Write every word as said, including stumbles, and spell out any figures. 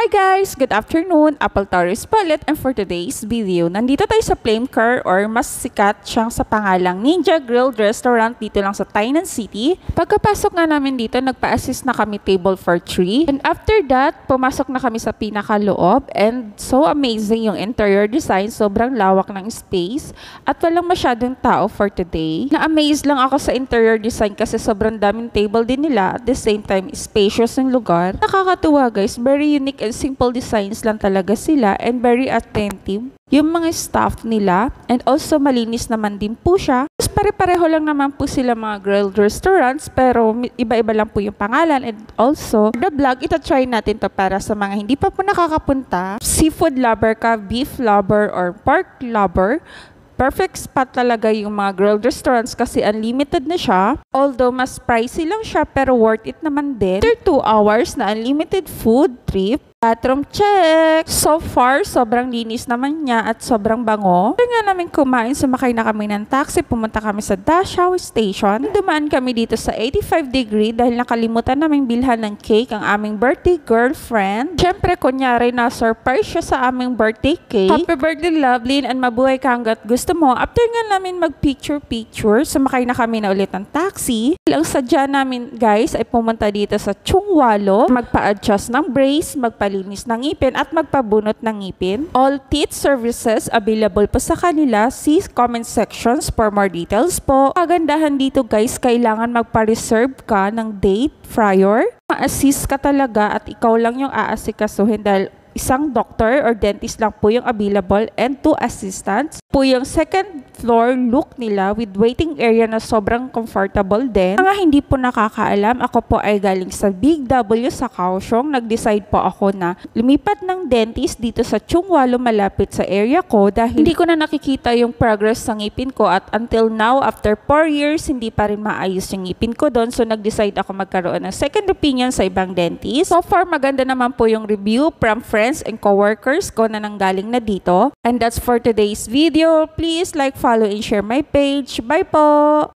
Hi guys! Good afternoon! Apple Taurus Palette, and for today's video, nandito tayo sa Flame Car or mas sikat siyang sa pangalang Ninja Grilled Restaurant dito lang sa Tainan City. Pagkapasok nga namin dito, nagpa-assist na kami table for three. And after that, pumasok na kami sa pinakaloob and so amazing yung interior design. Sobrang lawak ng space at walang masyadong tao for today. Na-amaze lang ako sa interior design kasi sobrang daming table din nila. At the same time, spacious yung lugar. Nakakatuwa guys, very unique and simple designs lang talaga sila and very attentive yung mga staff nila, and also malinis naman din po siya. Mas pare-pareho lang naman po sila mga grilled restaurants pero iba-iba lang po yung pangalan. And also the vlog, ita-try natin to para sa mga hindi pa po nakakapunta. Seafood lover ka, beef lover or pork lover, perfect spot talaga yung mga grilled restaurants kasi unlimited na siya. Although mas pricey lang siya pero worth it naman din. After two hours na unlimited food trip, bathroom check. So far, sobrang linis naman niya at sobrang bango. After nga namin kumain, sumakay na kami ng taxi. Pumunta kami sa Dashaw Station. Dumaan kami dito sa eighty-five degree dahil nakalimutan namin bilhan ng cake ang aming birthday girlfriend. Siyempre, kunyari na surprise siya sa aming birthday cake. Happy birthday, Lovelyn, and mabuhay ka hanggat gusto mo. After nga namin mag-picture-picture, sumakay na kami na ulit ng taxi. Ang sadya namin, guys, ay pumunta dito sa Chungwalo, magpa-adjust ng brace, magpalinis ng ngipin at magpabunot ng ngipin. All teeth services available po sa kanila. See comment sections for more details po. Kagandahan dito guys, kailangan magpa-reserve ka ng date prior. Ma-assist ka talaga at ikaw lang yung aasikasuhin dahil isang doctor or dentist lang po yung available and two assistants. Po yung second floor look nila with waiting area na sobrang comfortable din. Mga hindi po nakakaalam, ako po ay galing sa Big W sa Kaohsiung. Nag-decide po ako na lumipat ng dentist dito sa Chungwalo malapit sa area ko dahil hindi ko na nakikita yung progress sa ngipin ko at until now, after four years, hindi pa rin maayos yung ngipin ko doon. So nag-decide ako magkaroon ng second opinion sa ibang dentist. So far, maganda naman po yung review from friends and coworkers ko na nanggaling na dito. And that's for today's video. Please like, follow, and share my page. Bye po!